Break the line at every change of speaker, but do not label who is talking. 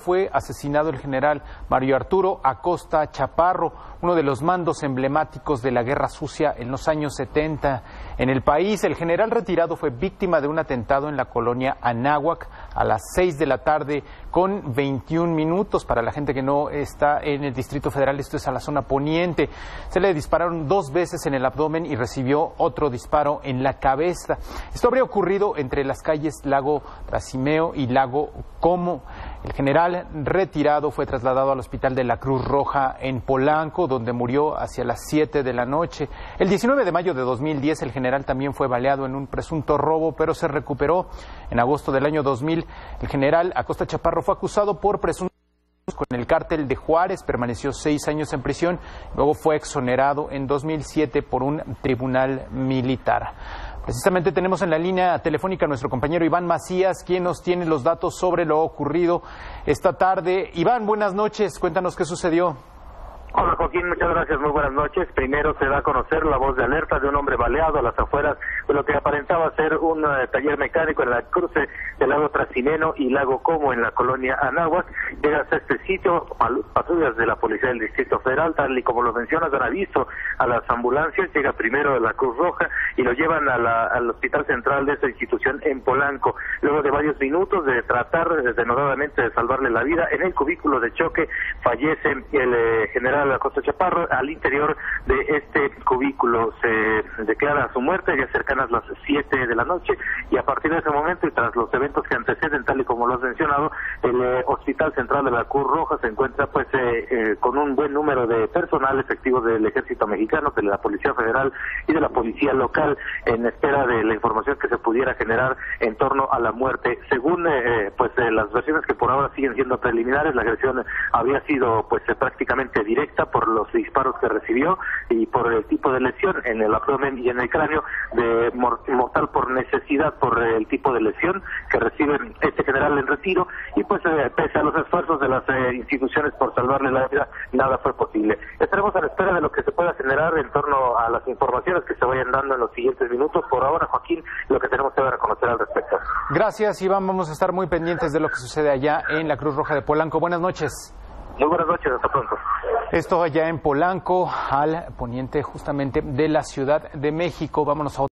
fue asesinado el general Mario Arturo Acosta Chaparro, uno de los mandos emblemáticos de la Guerra Sucia en los años 70 en el país. El general retirado fue víctima de un atentado en la colonia Anáhuac a las 6 de la tarde con 21 minutos. Para la gente que no está en el Distrito Federal, esto es a la zona poniente. Se le dispararon 2 veces en el abdomen y recibió otro disparo en la cabeza. Esto habría ocurrido entre las calles Lago Trasimeo y Lago Como. El general retirado fue trasladado al hospital de la Cruz Roja en Polanco, donde murió hacia las 7 de la noche. El 19 de mayo de 2010, el general también fue baleado en un presunto robo, pero se recuperó. En agosto del año 2000, el general Acosta Chaparro fue acusado por presuntos con el cártel de Juárez, permaneció 6 años en prisión, luego fue exonerado en 2007 por un tribunal militar. Precisamente tenemos en la línea telefónica a nuestro compañero Iván Macías, quien nos tiene los datos sobre lo ocurrido esta tarde. Iván, buenas noches, cuéntanos qué sucedió.
Hola Joaquín, muchas gracias, muy buenas noches. Primero se da a conocer la voz de alerta de un hombre baleado a las afueras de lo que aparentaba ser un taller mecánico en la cruce del lago Trasimeno y lago Como en la colonia Anáhuac. Llega hasta este sitio patrullas de la Policía del Distrito Federal, tal y como lo mencionas, dan aviso a las ambulancias. Llega primero la Cruz Roja y lo llevan al hospital central de esta institución en Polanco. Luego de varios minutos de tratar denodadamente de salvarle la vida, en el cubículo de choque fallece el general Acosta Chaparro. Al interior de este cubículo se declara su muerte ya cercanas las 7 de la noche, y a partir de ese momento y tras los eventos que anteceden, tal y como lo has mencionado, el Hospital Central de la Cruz Roja se encuentra pues con un buen número de personal efectivos del Ejército Mexicano, de la Policía Federal y de la Policía Local, en espera de la información que se pudiera generar en torno a la muerte. Según las versiones que por ahora siguen siendo preliminares, la agresión había sido pues prácticamente directa por los disparos que recibió y por el tipo de lesión en el abdomen y en el cráneo, de mortal por necesidad por el tipo de lesión que recibe este general en retiro, y pues pese a los esfuerzos de las instituciones por salvarle la vida, nada fue posible. Estaremos a la espera de lo que se pueda generar en torno a las informaciones que se vayan dando en los siguientes minutos. Por ahora, Joaquín, lo que tenemos que dar a conocer al respecto.
Gracias, Iván, vamos a estar muy pendientes de lo que sucede allá en la Cruz Roja de Polanco. Buenas noches.
Muy buenas noches, hasta pronto.
Esto allá en Polanco, al poniente justamente de la Ciudad de México. Vámonos a